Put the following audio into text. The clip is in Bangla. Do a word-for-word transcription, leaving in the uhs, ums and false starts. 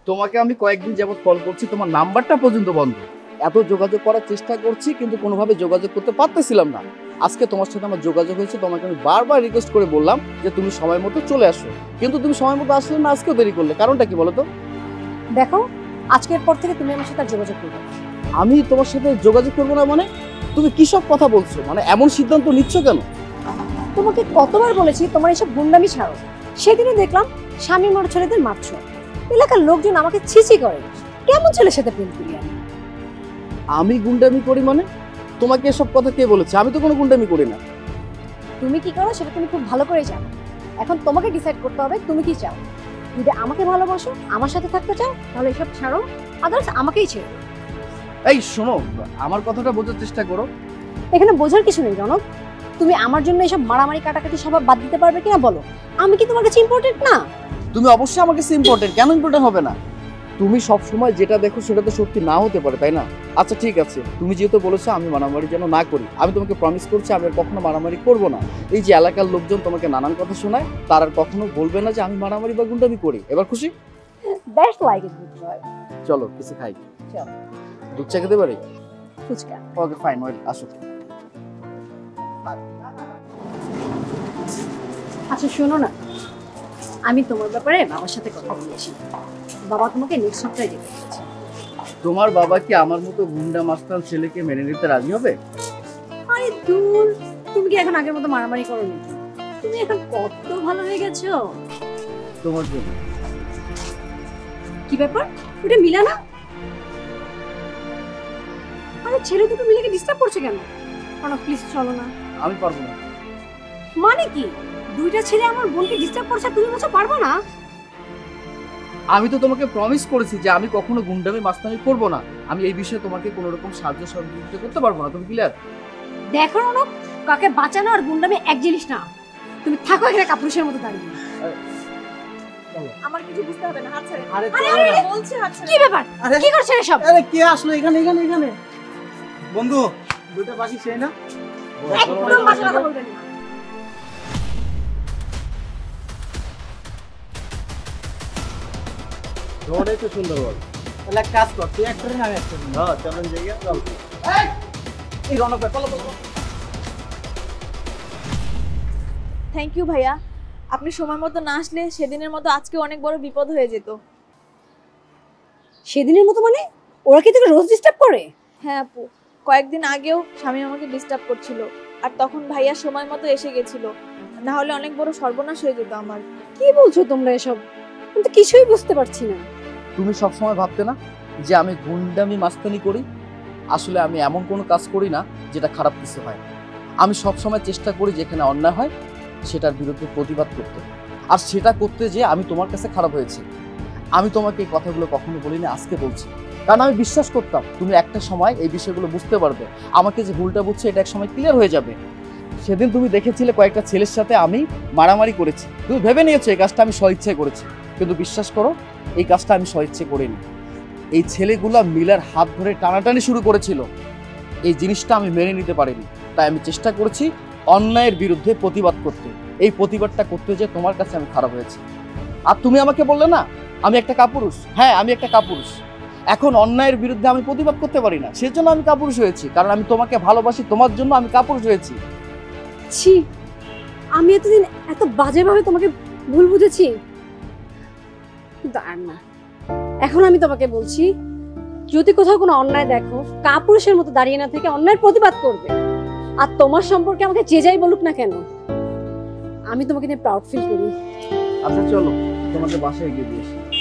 তোমাকে আমি কয়েকদিন যাবত কল করছি, তোমার নাম্বারটা পর্যন্ত বন্ধ। এত যোগাযোগ করার চেষ্টা করছি কিন্তু কোনোভাবে যোগাযোগ করতে পারতেছিলাম না। আজকে তোমার সাথে আমার যোগাযোগ হয়েছে, তোমাকে আমি বারবার রিকোয়েস্ট করে বললাম যে তুমি সময় মতো চলে আসো, কিন্তু তুমি সময় মতো আসলে না, আজকেও দেরি করলে। কারণটা কি বলো তো? দেখো, আজকের পর থেকে তুমি আমার সাথে আর যোগাযোগ করবে না। আমি তোমার সাথে যোগাযোগ করবো না মানে? তুমি কি সব কথা বলছো? মানে এমন সিদ্ধান্ত নিচ্ছ কেন? তোমাকে কতবার বলেছি তোমার এসব গুন্ডামি ছাড়ো। সেদিনও দেখলাম স্বামী মরা ছেলেদের মারছো। এলাকার লোকজন আমাকে ছিছি করে। কেমন ছেলের সাথে প্রেম করি আমি? আমি গুন্ডামি করি মানে? তোমাকে এসব কথা কে বলেছে? আমি তো কোনো গুন্ডামি করি না। তুমি কি করো সেটা তুমি খুব ভালো করে জানো। এখন তোমাকে ডিসাইড করতে হবে তুমি কি চাও। যদি আমাকে ভালোবাসো, আমার সাথে থাকতে চাও, তাহলে এসব ছাড়ো, আদার্স আমাকেই ছেড়ো। এই শোনো, আমার কথাটা বোঝার চেষ্টা করো। এখানে বোঝার কিছু নেই রনক। তুমি আমার জন্য এসব মারামারি কাটাকাটি সব বাদ দিতে পারবে কিনা বলো? আমি কি তোমার কাছে ইম্পর্টেন্ট না? তুমি অবশ্যই আমার কাছে ইম্পর্টেন্ট। কেন ইম্পর্টেন্ট হবে না? তুমি সব সময় যেটা দেখো সেটা তো সত্যি না হতে পারে, তাই না? আচ্ছা ঠিক আছে, তুমি যেহেতু বলেছো আমি মারামারি যেন না করি, আমি তোমাকে প্রমিস করছি আমি আর কখনো মারামারি করব না। এই যে এলাকার লোকজন তোমাকে নানান কথা শোনায়, তার আর কখনো বলবে না যে আমি মারামারি বা গুন্ডামি করি। এবার খুশি? That's like it good boy. চলো কিছু খাই। চলো। দুধ চা খেতে পারি? ফুচকা। ওকে ফাইন, ওয়েল আসো। আচ্ছা শোনো না, আমি তোমার ব্যাপারে বাবার সাথে কথা বলেছি। বাবা তোমাকে নেক্সট সপ্তাহে যেতে বলেছে। তোমার বাবা কি আমার মতো গুন্ডা মাস্তান ছেলেকে মেনে নিতে রাজি হবে? আরে দূর, তুমি কি এখন আগের মতো মারামারি করো নি? তুমি এখন কত ভালো হয়ে গেছো। তোমার জন্য। কি ব্যাপার? ওটা মিলা না? আরে ছেলে দুটো মিলেকে ডিস্টার্ব করছে কেন? প্রণব প্লিজ চলো না। আমি পারবো না। মানে কি? দুইটা ছেলে আমার বোনকে ডিস্টার্ব করছে, তুমি বলছো পারবো না? আমি তো তোমাকে প্রমিস করেছি যে আমি কখনো গুন্ডামি মাস্তানি করব না। আমি এই বিষয়ে তোমাকে কোনো রকম সাহায্য সহযোগিতা করতে পারবো না। তুমি ক্লিয়ার? দেখো না, কাকে বাঁচানো আর গুন্ডামি এক জিনিস না। তুমি থাকো এখানে কাপুরুষের মতো দাঁড়িয়ে। আমার কিছু বুঝতে হবে না, হাত ছেড়ে। আরে আরে আরে বলছে হাত ছেড়ে। কি ব্যাপার? কি করছেন এসব? আরে কে আসলো এখানে এখানে এখানে? বন্ধু, দুটো পাখি সেই না? একদম বাজে কথা বলবেন না। তোমারই তো সুন্দর বল। তাহলে এক কাজ কর, তুই একটা রিং আমি একটা রিং। হ্যাঁ চলেন জায়গা চল। এই রনক ভাই চলো চলো। থ্যাংক ইউ ভাইয়া, আপনি সময় মতো না আসলে সেদিনের মতো আজকে অনেক বড় বিপদ হয়ে যেত। সেদিনের মতো মানে? ওরা কি তোকে রোজ ডিস্টার্ব করে? হ্যাঁ আপু, কয়েকদিন আগেও স্বামী আমাকে ডিস্টার্ব করছিল, আর তখন ভাইয়া সময় মতো এসে গেছিল, না হলে অনেক বড় সর্বনাশ হয়ে যেত আমার। কি বলছো তোমরা এসব? আমি তো কিছুই বুঝতে পারছি না। তুমি সবসময় ভাবতে না যে আমি গুন্ডামি মাস্তানি করি? আসলে আমি এমন কোনো কাজ করি না যেটা খারাপ কিছু হয়। আমি সবসময় চেষ্টা করি যেখানে অন্যায় হয় সেটার বিরুদ্ধে প্রতিবাদ করতে, আর সেটা করতে যে আমি তোমার কাছে খারাপ হয়েছি। আমি তোমাকে এই কথাগুলো কখনো বলিনি, আজকে বলছি, কারণ আমি বিশ্বাস করতাম তুমি একটা সময় এই বিষয়গুলো বুঝতে পারবে, আমাকে যে ভুলটা বুঝছে এটা এক সময় ক্লিয়ার হয়ে যাবে। সেদিন তুমি দেখেছিলে কয়েকটা ছেলের সাথে আমি মারামারি করেছি, তুমি ভেবে নিয়েছো এই কাজটা আমি স্বইচ্ছায় করেছি, কিন্তু বিশ্বাস করো এই কাজটা আমি স্বইচ্ছে করিনি। এই ছেলেগুলা মিলার হাত ধরে টানাটানি শুরু করেছিল, এই জিনিসটা আমি মেনে নিতে পারিনি। তাই আমি চেষ্টা করেছি অন্যায়ের বিরুদ্ধে প্রতিবাদ করতে। এই প্রতিবাদটা করতে যে তোমার কাছে আমি খারাপ হয়েছি। আর তুমি আমাকে বললে না আমি একটা কাপুরুষ। হ্যাঁ আমি একটা কাপুরুষ। এখন অন্যায়ের বিরুদ্ধে আমি প্রতিবাদ করতে পারি না, সেজন্য আমি কাপুরুষ হয়েছি, কারণ আমি তোমাকে ভালোবাসি, তোমার জন্য আমি কাপুরুষ হয়েছি। ছি, আমি এতদিন এত বাজেভাবে তোমাকে ভুল বুঝেছি। দাঁড় না, এখন আমি তোমাকে বলছি, যদি কোথাও কোনো অন্যায় দেখো, কাপুরুষের মতো দাঁড়িয়ে না থেকে অন্যায়ের প্রতিবাদ করবে। আর তোমার সম্পর্কে আমাকে যে যাই বলুক না কেন, আমি তোমাকে নিয়ে প্রাউড ফিল করি। আচ্ছা চলো তোমাকে বাসায় গিয়ে দিয়েছি।